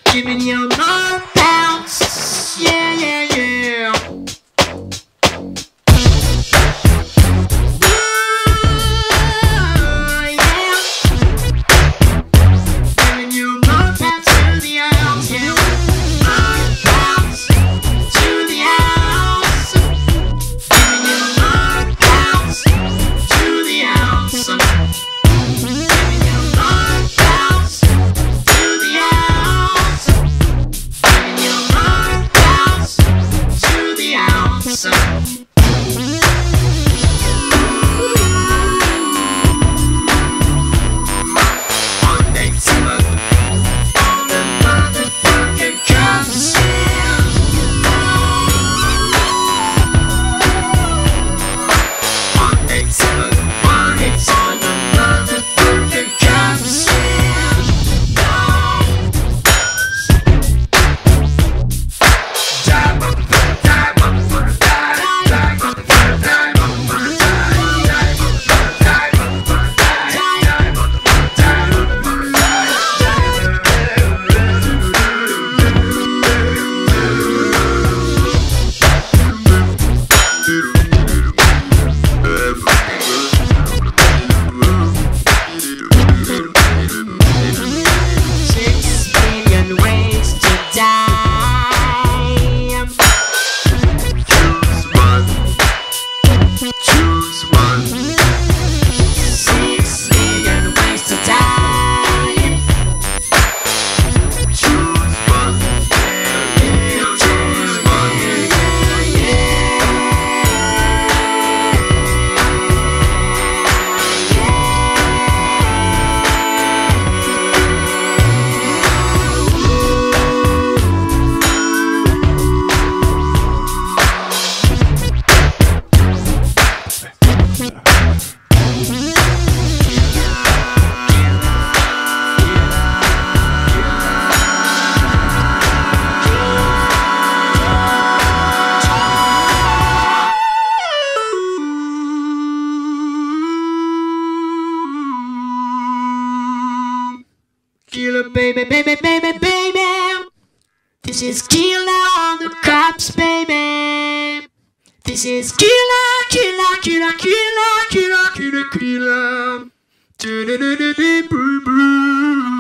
giving you more bounce. Yeah, yeah, yeah. Killer, baby, baby, baby, baby. This is killer on the cops, baby. This is killer, killer, killer, killer, killer, killer, killer. Do do do do do, boo boo.